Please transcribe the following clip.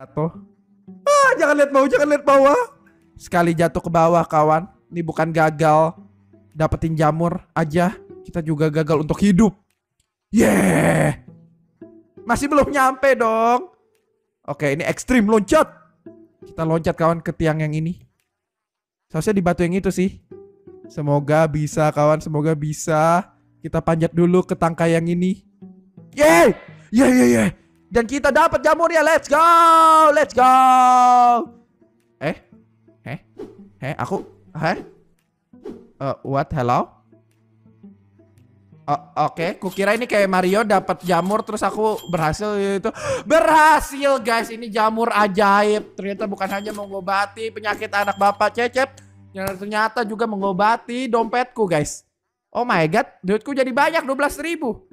Jatuh. Jangan lihat bawah, jangan lihat bawah. Sekali jatuh ke bawah kawan. Ini bukan gagal dapetin jamur aja. Kita juga gagal untuk hidup. Yeah. Masih belum nyampe dong. Oke, ini ekstrim loncat. Kita loncat kawan ke tiang yang ini. Seharusnya di batu yang itu sih. Semoga bisa kawan, semoga bisa. Kita panjat dulu ke tangkai yang ini. Yeay! Yeay. Dan kita dapat jamurnya. Let's go! Let's go! Aku what? Hello? Oke, kukira ini kayak Mario dapat jamur terus aku berhasil itu. Berhasil guys, ini jamur ajaib. Ternyata bukan hanya mengobati penyakit anak bapak Cecep, yang ternyata juga mengobati dompetku guys. Oh my god, duitku jadi banyak 12.000.